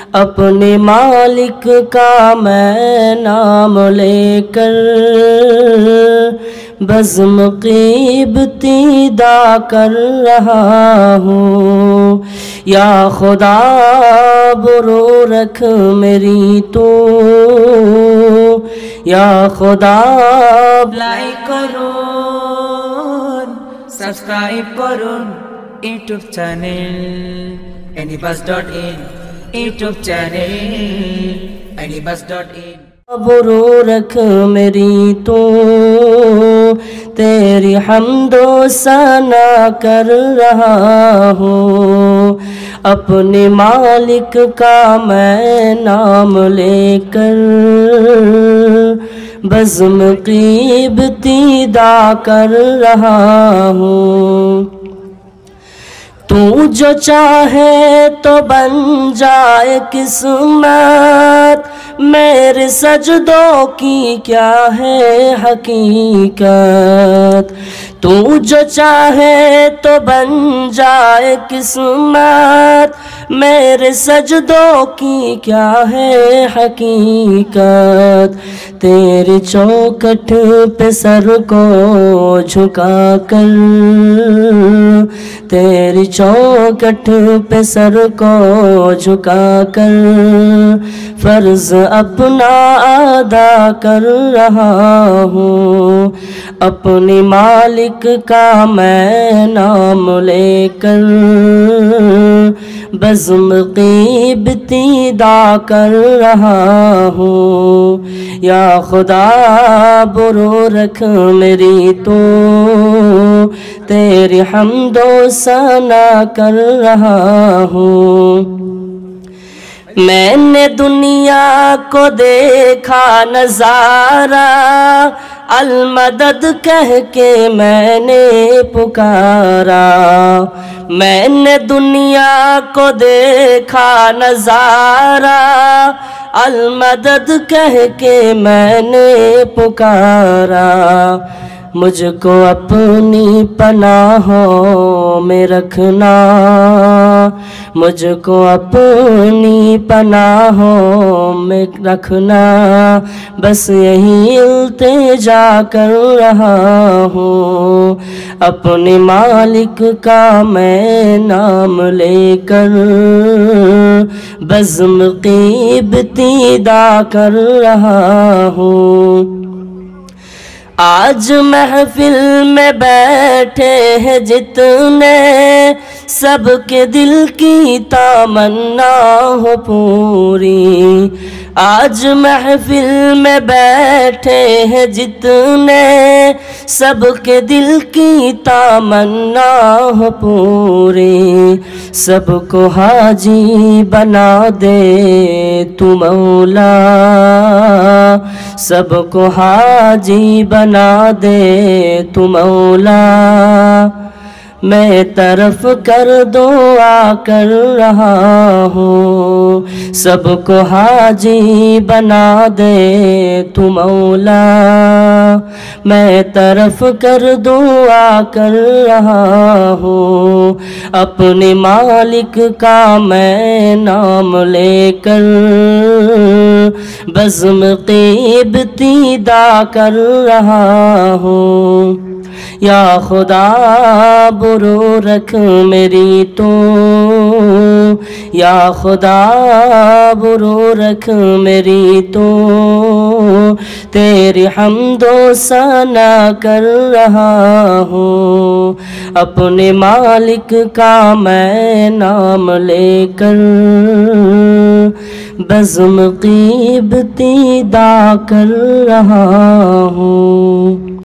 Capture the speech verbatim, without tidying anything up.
اپنے مالک کا میں نام لے کر بزم قیبتی ادا کر رہا ہوں۔ یا خدا برو رکھ میری تو، یا خدا লাইক করুন, সাবস্ক্রাইব করুন YouTube channel Anybus dot in, YouTube channel Anybus dot in. برو رکھ میری تو، تیری حمد و ثنا کر رہا ہوں۔ اپنے مالک کا میں نام لے کر بزم قیبتی ادا کر رہا ہوں۔ تو جو چاہے تو بن جائے قسمت، میرے سجدوں کی کیا ہے حقیقت۔ تو جو چاہے تو بن جائے قسمت، میرے سجدوں کی کیا ہے حقیقت۔ تیری چوکھٹ پہ سر کو جھکا کر، تیری چوکھٹ پہ سر کو جھکا کر فرض اپنا ادا کر رہا ہوں۔ اپنے مالک کا میں نام لے کر بزم قیبتی ادا کر رہا ہوں۔ یا خدا برو رکھ میری تو، تیری حمد و ثنا کر رہا ہوں۔ میں نے دنیا کو دیکھا نظارہ، المدد کہہ کے میں نے پکارا۔ میں نے دنیا کو دیکھا نظارہ، المدد کہہ کے میں نے پکارا۔ مجھ کو اپنی پناہوں میں رکھنا، مجھ کو اپنی پناہوں میں رکھنا، بس یہی التجا کر رہا ہوں۔ اپنے مالک کا میں نام لے کر بزم قیبتی ادا کر رہا ہوں۔ آج محفل میں بیٹھے ہیں جتنے، سب کے دل کی تمنا ہو پوری۔ آج محفل میں بیٹھے ہیں جتنے، سب کے دل کی تمنا ہو پوری۔ سب کو حاجی بنا دے تو مولا، سب کو حاجی بنا دے تو مولا۔ میں طرف کر دعا کر رہا ہوں، سب کو حاجی بنا دے تو مولا۔ میں طرف کر دعا کر رہا ہوں، اپنے مالک کا میں نام لے کر بزم قیبتی ادا کر رہا ہوں۔ یا خدا برو رکھ میری تو، یا خدا برو رکھ میری تو، تیری حمد و ثنا کر رہا ہوں۔ اپنے مالک کا میں نام لے کر بزم قیبتی ادا کر رہا ہوں۔